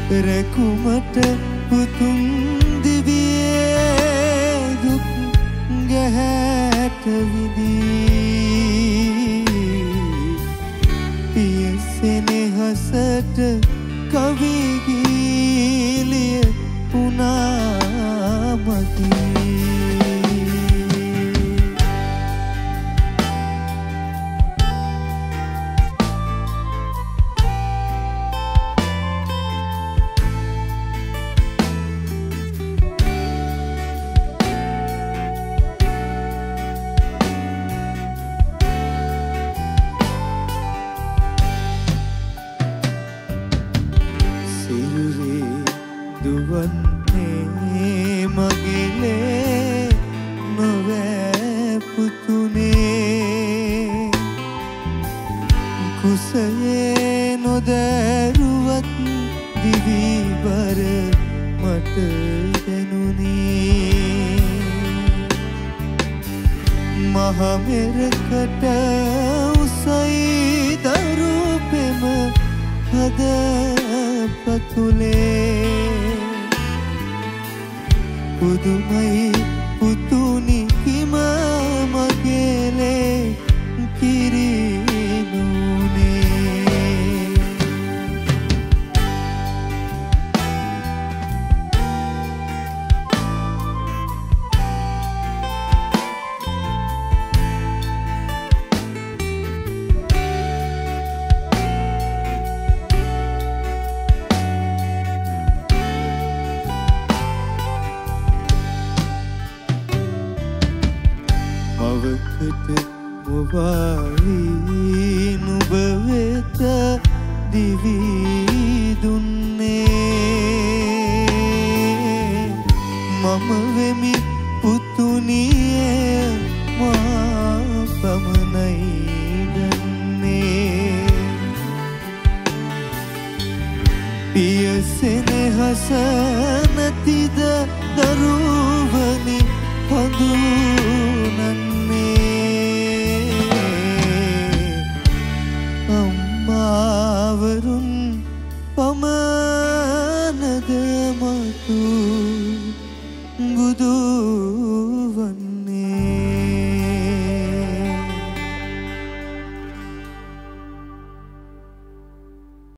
රැකුමට පුතුන් දිවියේ දුක් ගැහැට විදී පිය සෙනෙහසට කවි ගීලිය පුනා මකි දුවන්නේ මගිලේ නොවෑ පුතුනේ කුසයේ නොදැරුවත් දිවිබර මට දැනුනේ මහමෙරකට උසයි දරු පෙම හද පතුලේ පුදුමයි පුතුනි කිම මගේලේ කිරිනුනේ මවකට මොවාවී නුඹ වෙත දිවි දුන්නේ මම වෙමි පුතුනියේ මා පමණයි දන්නේ පිය සෙනෙහස නැතිද දරුවනි හඳු